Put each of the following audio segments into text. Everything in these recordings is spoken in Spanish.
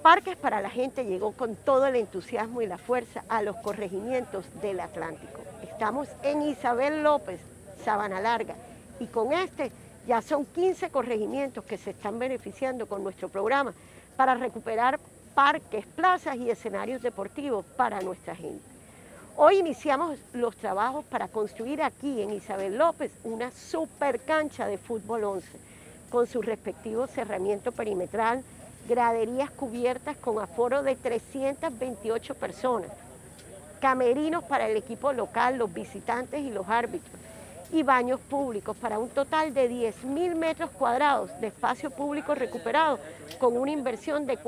Parques para la Gente llegó con todo el entusiasmo y la fuerza a los corregimientos del Atlántico. Estamos en Isabel López, Sabana Larga, y con este ya son 15 corregimientos que se están beneficiando con nuestro programa para recuperar parques, plazas y escenarios deportivos para nuestra gente. Hoy iniciamos los trabajos para construir aquí en Isabel López una super cancha de fútbol 11, con su respectivo cerramiento perimetral, graderías cubiertas con aforo de 328 personas, camerinos para el equipo local, los visitantes y los árbitros, y baños públicos para un total de 10.000 metros cuadrados de espacio público recuperado con una inversión de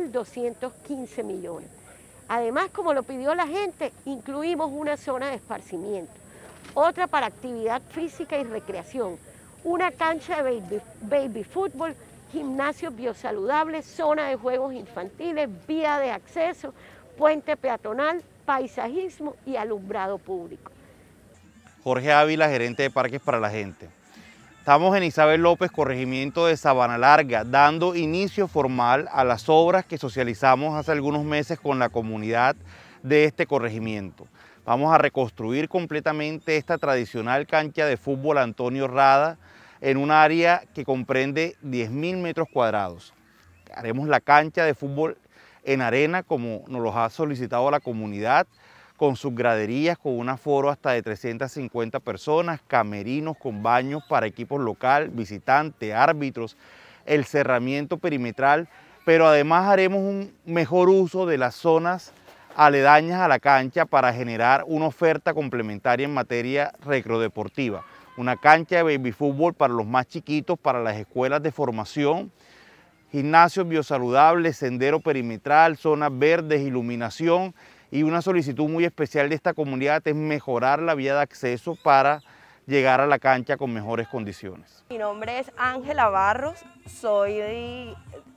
4.215 millones. Además, como lo pidió la gente, incluimos una zona de esparcimiento, otra para actividad física y recreación, una cancha de baby fútbol, gimnasio biosaludable, zona de juegos infantiles, vía de acceso, puente peatonal, paisajismo y alumbrado público. Jorge Ávila, gerente de Parques para la Gente. Estamos en Isabel López, corregimiento de Sabana Larga, dando inicio formal a las obras que socializamos hace algunos meses con la comunidad de este corregimiento. Vamos a reconstruir completamente esta tradicional cancha de fútbol Antonio Rada en un área que comprende 10.000 metros cuadrados. Haremos la cancha de fútbol en arena como nos lo ha solicitado la comunidad, con sus graderías, con un aforo hasta de 350 personas, camerinos con baños para equipos local, visitantes, árbitros, el cerramiento perimetral, pero además haremos un mejor uso de las zonas aledañas a la cancha para generar una oferta complementaria en materia recreodeportiva. Una cancha de baby fútbol para los más chiquitos, para las escuelas de formación, gimnasios biosaludables, sendero perimetral, zonas verdes, iluminación, y una solicitud muy especial de esta comunidad es mejorar la vía de acceso para llegar a la cancha con mejores condiciones. Mi nombre es Ángela Barros, soy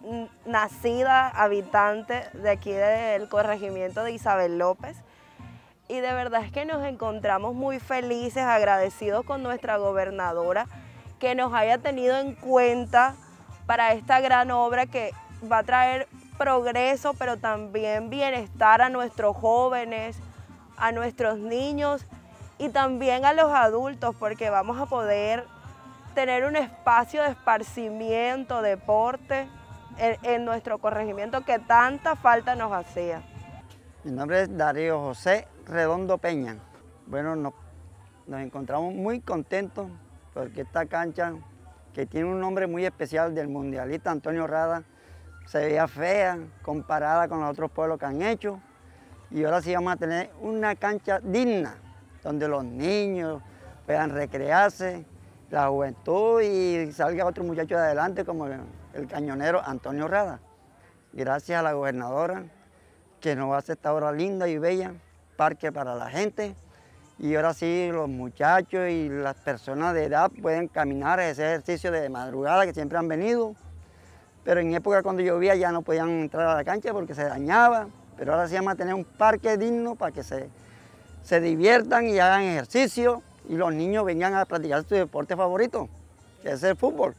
nacida, habitante de aquí del corregimiento de Isabel López, y de verdad es que nos encontramos muy felices, agradecidos con nuestra gobernadora que nos haya tenido en cuenta para esta gran obra que va a traer progreso, pero también bienestar a nuestros jóvenes, a nuestros niños y también a los adultos, porque vamos a poder tener un espacio de esparcimiento, deporte en nuestro corregimiento que tanta falta nos hacía. Mi nombre es Darío José Redondo Peña. Bueno, nos encontramos muy contentos porque esta cancha, que tiene un nombre muy especial del mundialista Antonio Rada, se veía fea comparada con los otros pueblos que han hecho, y ahora sí vamos a tener una cancha digna donde los niños puedan recrearse, la juventud, y salga otro muchacho de adelante como el cañonero Antonio Rada. Gracias a la gobernadora que nos hace esta obra linda y bella, parque para la gente, y ahora sí los muchachos y las personas de edad pueden caminar, ese ejercicio de madrugada que siempre han venido. Pero en época cuando llovía ya no podían entrar a la cancha porque se dañaba, pero ahora sí vamos a tener un parque digno para que se diviertan y hagan ejercicio y los niños vengan a practicar su deporte favorito, que es el fútbol.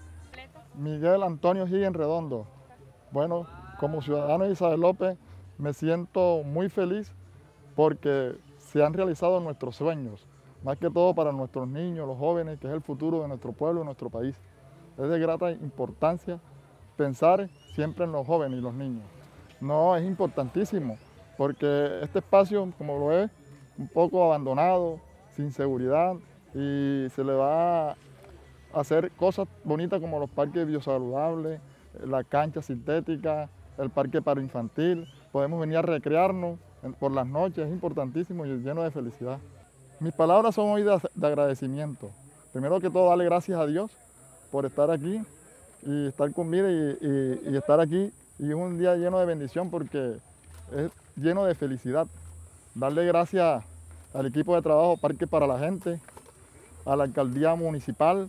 Miguel Antonio Higgins Redondo. Bueno, como ciudadano de Isabel López me siento muy feliz porque se han realizado nuestros sueños, más que todo para nuestros niños, los jóvenes, que es el futuro de nuestro pueblo y nuestro país. Es de grata importancia pensar siempre en los jóvenes y los niños. No, es importantísimo, porque este espacio, como lo es, un poco abandonado, sin seguridad, y se le va a hacer cosas bonitas como los parques biosaludables, la cancha sintética, el parque para infantil. Podemos venir a recrearnos por las noches, es importantísimo y lleno de felicidad. Mis palabras son hoy de agradecimiento. Primero que todo, darle gracias a Dios por estar aquí y estar con vida y estar aquí, y es un día lleno de bendición porque es lleno de felicidad. Darle gracias al equipo de trabajo Parque para la Gente, a la alcaldía municipal,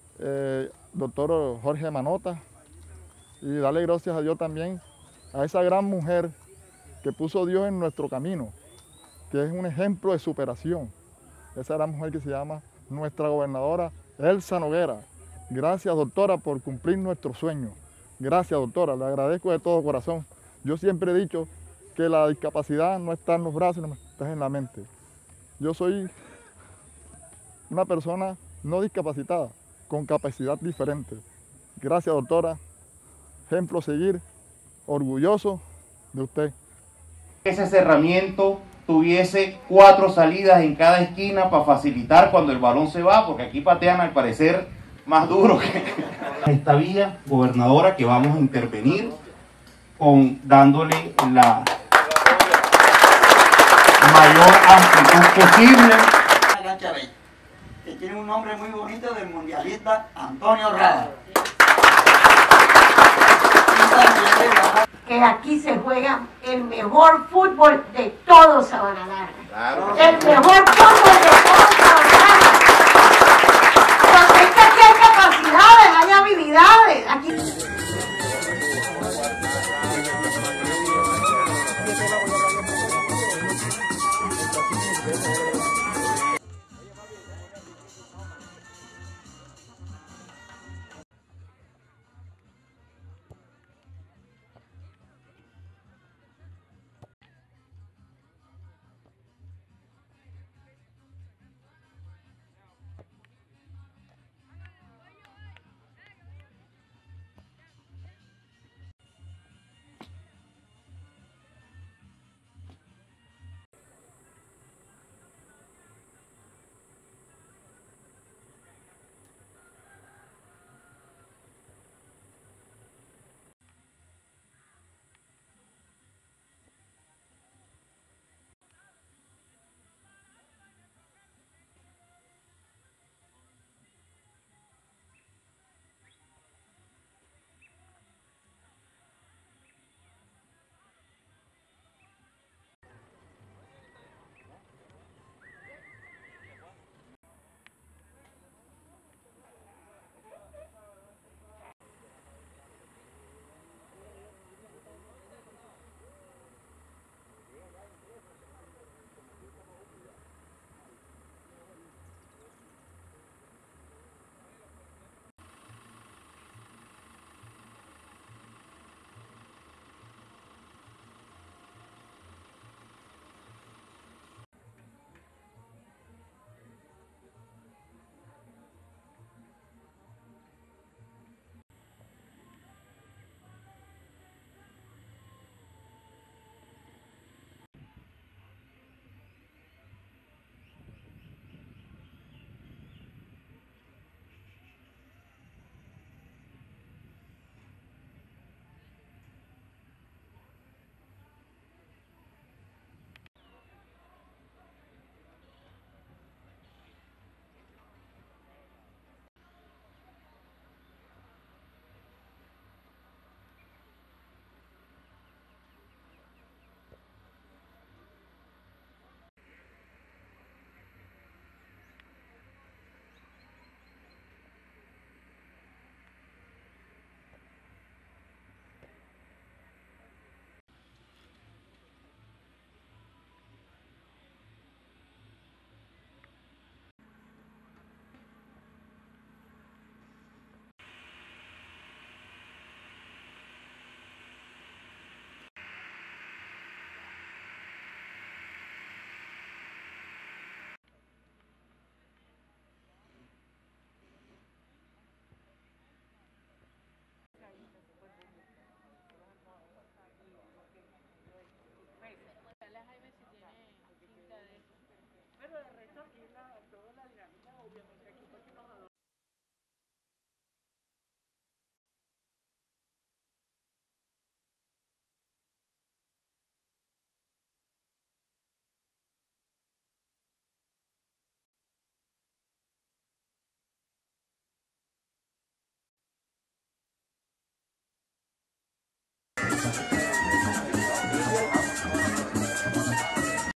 doctor Jorge Manota, y darle gracias a Dios también a esa gran mujer que puso Dios en nuestro camino, que es un ejemplo de superación. Esa gran mujer que se llama nuestra gobernadora Elsa Noguera. Gracias, doctora, por cumplir nuestro sueño. Gracias, doctora, le agradezco de todo corazón. Yo siempre he dicho que la discapacidad no está en los brazos, no está en la mente. Yo soy una persona no discapacitada, con capacidad diferente. Gracias, doctora. Ejemplo a seguir, orgulloso de usted. Ese cerramiento tuviese 4 salidas en cada esquina para facilitar cuando el balón se va, porque aquí patean al parecer más duro que esta vía, gobernadora, que vamos a intervenir dándole la mayor amplitud posible. Que tiene un nombre muy bonito del mundialista Antonio Rada. Que aquí se juega el mejor fútbol de todo Sabana Larga. Claro. El mejor fútbol de todo Sabana Larga. Porque es que aquí hay capacidades, hay habilidades. Aquí